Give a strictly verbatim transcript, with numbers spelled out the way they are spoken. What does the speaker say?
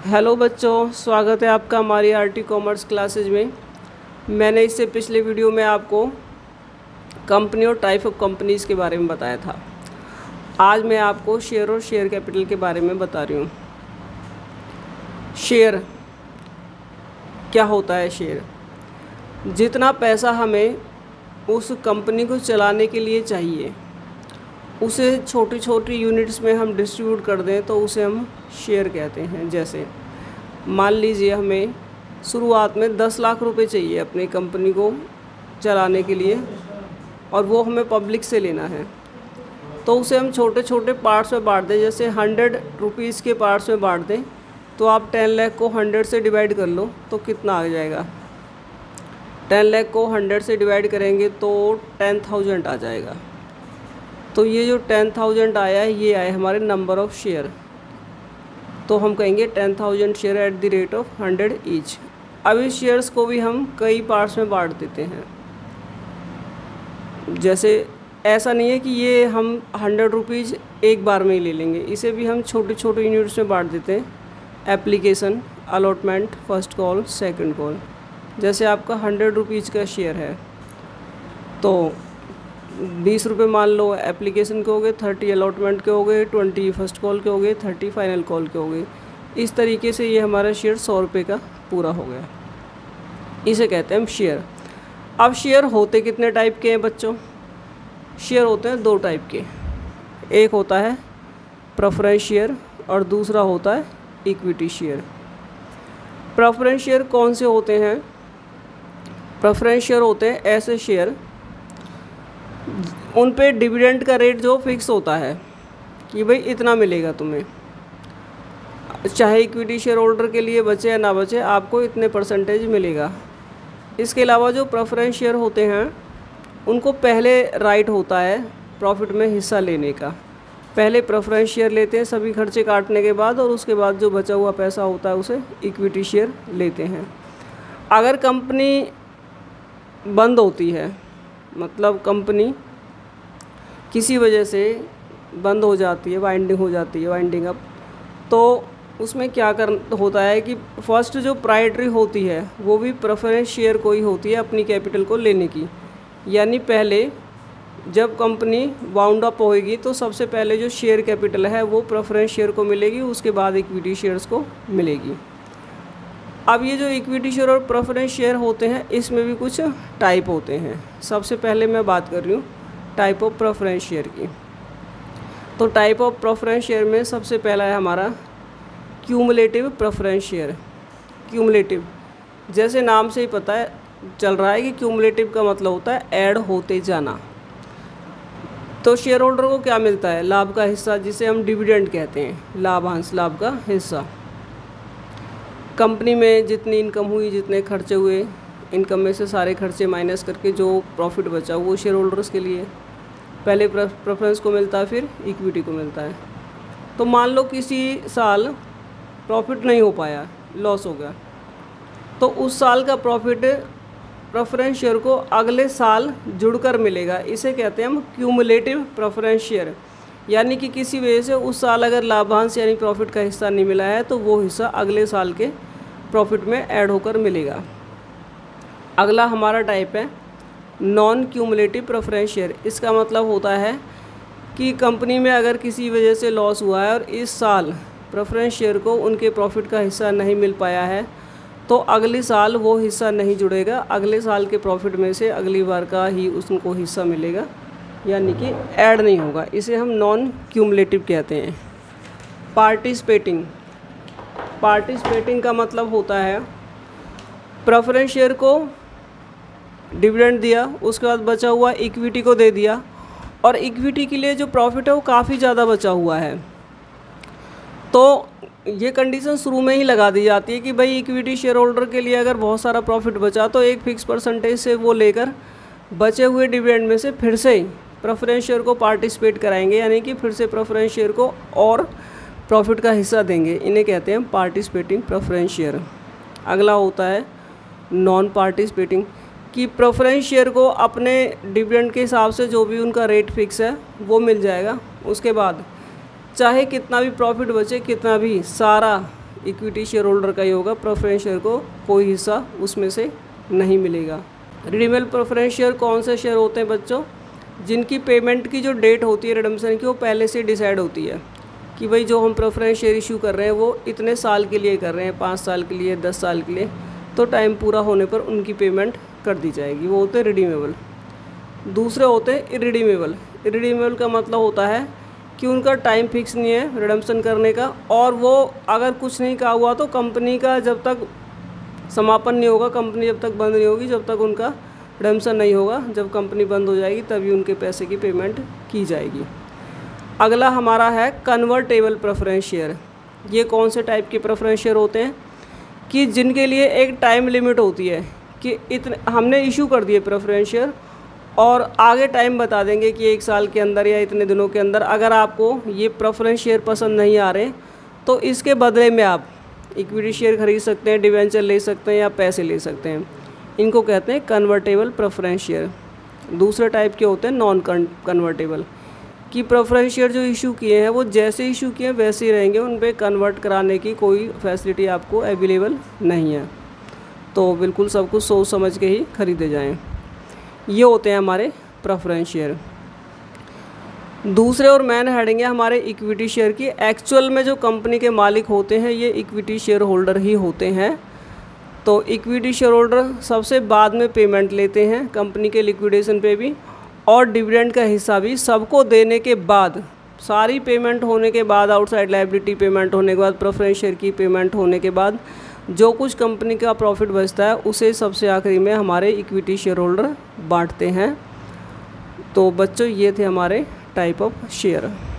Hello बच्चों, स्वागत है आपका हमारी आरटी कॉमर्स क्लासेज में। मैंने इससे पिछले वीडियो में आपको कंपनी और टाइप ऑफ कंपनीज़ के बारे में बताया था। आज मैं आपको शेयर और शेयर कैपिटल के बारे में बता रही हूँ। शेयर क्या होता है? शेयर जितना पैसा हमें उस कंपनी को चलाने के लिए चाहिए उसे छोटी छोटी यूनिट्स में हम डिस्ट्रीब्यूट कर दें तो उसे हम शेयर कहते हैं। जैसे मान लीजिए हमें शुरुआत में दस लाख रुपए चाहिए अपनी कंपनी को चलाने के लिए और वो हमें पब्लिक से लेना है, तो उसे हम छोटे छोटे पार्ट्स में बांट दें। जैसे हंड्रेड रुपीज़ के पार्ट्स में बांट दें तो आप टेन लाख को हंड्रेड से डिवाइड कर लो तो कितना आ जाएगा? टेन लाख को हंड्रेड से डिवाइड करेंगे तो टेन थाउजेंड आ जाएगा। तो ये जो टेन थाउजेंड आया है ये आए हमारे नंबर ऑफ़ शेयर, तो हम कहेंगे ten thousand share at the rate of hundred each. अब इस शेयर्स को भी हम कई पार्ट्स में बांट देते हैं। जैसे ऐसा नहीं है कि ये हम हंड्रेड रुपीज़ एक बार में ही ले लेंगे, इसे भी हम छोटे छोटे यूनिट्स में बांट देते हैं। Application, allotment, first call, second call. जैसे आपका हंड्रेड रुपीज़ का शेयर है तो बीस रुपये मान लो एप्लीकेशन के हो गए, थर्टी अलॉटमेंट के हो गए, ट्वेंटी फर्स्ट कॉल के हो गए, थर्टी फाइनल कॉल के हो गए। इस तरीके से ये हमारा शेयर सौ रुपये का पूरा हो गया। इसे कहते हैं हम शेयर। अब शेयर होते कितने टाइप के हैं बच्चों? शेयर होते हैं दो टाइप के। एक होता है प्रेफरेंस शेयर और दूसरा होता है इक्विटी शेयर। प्रेफरेंस शेयर कौन से होते हैं? प्रेफरेंस शेयर होते हैं ऐसे शेयर उन पे डिविडेंड का रेट जो फिक्स होता है कि भाई इतना मिलेगा तुम्हें, चाहे इक्विटी शेयर होल्डर के लिए बचे या ना बचे, आपको इतने परसेंटेज मिलेगा। इसके अलावा जो प्रेफरेंस शेयर होते हैं उनको पहले राइट होता है प्रॉफिट में हिस्सा लेने का। पहले प्रेफरेंस शेयर लेते हैं सभी खर्चे काटने के बाद, और उसके बाद जो बचा हुआ पैसा होता है उसे इक्विटी शेयर लेते हैं। अगर कंपनी बंद होती है, मतलब कंपनी किसी वजह से बंद हो जाती है, वाइंडिंग हो जाती है, वाइंडिंग अप, तो उसमें क्या कर होता है कि फर्स्ट जो प्रायोरिटी होती है वो भी प्रेफरेंस शेयर को ही होती है अपनी कैपिटल को लेने की। यानी पहले जब कंपनी वाउंड अप होएगी तो सबसे पहले जो शेयर कैपिटल है वो प्रेफरेंस शेयर को मिलेगी, उसके बाद इक्विटी शेयर्स को मिलेगी। अब ये जो इक्विटी शेयर और प्रेफरेंस शेयर होते हैं इसमें भी कुछ टाइप होते हैं। सबसे पहले मैं बात कर रही हूँ टाइप ऑफ प्रेफरेंस शेयर की। तो टाइप ऑफ प्रेफरेंस शेयर में सबसे पहला है हमारा क्यूमुलेटिव प्रेफरेंस शेयर। क्यूमुलेटिव, जैसे नाम से ही पता है चल रहा है कि क्यूमुलेटिव का मतलब होता है ऐड होते जाना। तो शेयर होल्डर को क्या मिलता है? लाभ का हिस्सा, जिसे हम डिविडेंड कहते हैं, लाभांश, लाभ का हिस्सा। कंपनी में जितनी इनकम हुई, जितने खर्चे हुए, इनकम में से सारे खर्चे माइनस करके जो प्रॉफिट बचा वो शेयर होल्डर्स के लिए पहले प्रेफरेंस को मिलता है, फिर इक्विटी को मिलता है। तो मान लो किसी साल प्रॉफिट नहीं हो पाया, लॉस हो गया, तो उस साल का प्रॉफिट प्रेफरेंस शेयर को अगले साल जुड़कर मिलेगा। इसे कहते हैं हम क्यूमुलेटिव प्रेफरेंस शेयर। यानी कि किसी वजह से उस साल अगर लाभांश यानी प्रॉफिट का हिस्सा नहीं मिला है तो वो हिस्सा अगले साल के प्रॉफिट में ऐड होकर मिलेगा। अगला हमारा टाइप है नॉन क्यूमुलेटिव प्रेफरेंस शेयर। इसका मतलब होता है कि कंपनी में अगर किसी वजह से लॉस हुआ है और इस साल प्रेफरेंस शेयर को उनके प्रॉफिट का हिस्सा नहीं मिल पाया है तो अगले साल वो हिस्सा नहीं जुड़ेगा, अगले साल के प्रॉफिट में से अगली बार का ही उनको हिस्सा मिलेगा, यानी कि ऐड नहीं होगा। इसे हम नॉन क्यूमुलेटिव कहते हैं। पार्टिसिपेटिंग, पार्टिसिपेटिंग का मतलब होता है प्रेफरेंस शेयर को डिविडेंड दिया, उसके बाद बचा हुआ इक्विटी को दे दिया, और इक्विटी के लिए जो प्रॉफिट है वो काफ़ी ज़्यादा बचा हुआ है, तो ये कंडीशन शुरू में ही लगा दी जाती है कि भाई इक्विटी शेयर होल्डर के लिए अगर बहुत सारा प्रॉफिट बचा तो एक फिक्स परसेंटेज से वो लेकर बचे हुए डिविडेंड में से फिर से प्रेफरेंस शेयर को पार्टिसिपेट कराएंगे, यानी कि फिर से प्रेफरेंस शेयर को और प्रॉफिट का हिस्सा देंगे। इन्हें कहते हैं पार्टिसिपेटिंग प्रेफरेंस शेयर। अगला होता है नॉन पार्टिसिपेटिंग, कि प्रेफरेंस शेयर को अपने डिविडेंड के हिसाब से जो भी उनका रेट फिक्स है वो मिल जाएगा। उसके बाद चाहे कितना भी प्रॉफिट बचे, कितना भी, सारा इक्विटी शेयर होल्डर का ही होगा, प्रेफरेंस शेयर को कोई हिस्सा उसमें से नहीं मिलेगा। रिडीमेबल प्रेफरेंस शेयर कौन से शेयर होते हैं बच्चों? जिनकी पेमेंट की जो डेट होती है रिडम्पशन की वो पहले से डिसाइड होती है कि भाई जो हम प्रेफरेंस शेयर इशू कर रहे हैं वो इतने साल के लिए कर रहे हैं, पाँच साल के लिए, दस साल के लिए, तो टाइम पूरा होने पर उनकी पेमेंट कर दी जाएगी। वो होते हैं रिडीमेबल। दूसरे होते हैं इरिडीमेबल। इरिडीमेबल का मतलब होता है कि उनका टाइम फिक्स नहीं है रिडम्पशन करने का, और वो अगर कुछ नहीं कहा हुआ तो कंपनी का जब तक समापन नहीं होगा, कंपनी जब तक बंद नहीं होगी, जब तक उनका रिडम्पशन नहीं होगा, जब कंपनी बंद हो जाएगी तभी उनके पैसे की पेमेंट की जाएगी। अगला हमारा है कन्वर्टेबल प्रेफरेंस शेयर। ये कौन से टाइप के प्रेफरेंस शेयर होते हैं कि जिनके लिए एक टाइम लिमिट होती है कि इतने हमने इशू कर दिए प्रेफरेंस शेयर, और आगे टाइम बता देंगे कि एक साल के अंदर या इतने दिनों के अंदर अगर आपको ये प्रेफरेंस शेयर पसंद नहीं आ रहे तो इसके बदले में आप इक्विटी शेयर खरीद सकते हैं, डिवेंचर ले सकते हैं या पैसे ले सकते हैं। इनको कहते हैं कन्वर्टेबल प्रेफरेंस शेयर। दूसरे टाइप के होते हैं नॉन कन्वर्टेबल, कि प्रेफरेंस शेयर जो इशू किए हैं वो जैसे इशू किए हैं वैसे ही रहेंगे, उन पर कन्वर्ट कराने की कोई फैसिलिटी आपको अवेलेबल नहीं है। तो बिल्कुल सब कुछ सोच समझ के ही खरीदे जाएं। ये होते हैं हमारे प्रेफरेंस शेयर। दूसरे और मेन हेडिंग है हमारे इक्विटी शेयर की। एक्चुअल में जो कंपनी के मालिक होते हैं ये इक्विटी शेयर होल्डर ही होते हैं। तो इक्विटी शेयर होल्डर सबसे बाद में पेमेंट लेते हैं कंपनी के लिक्विडेशन पे भी, और डिविडेंड का हिस्सा भी सबको देने के बाद, सारी पेमेंट होने के बाद, आउटसाइड लायबिलिटी पेमेंट होने के बाद, प्रेफरेंस शेयर की पेमेंट होने के बाद जो कुछ कंपनी का प्रॉफिट बचता है उसे सबसे आखिरी में हमारे इक्विटी शेयर होल्डर बांटते हैं। तो बच्चों ये थे हमारे टाइप ऑफ शेयर।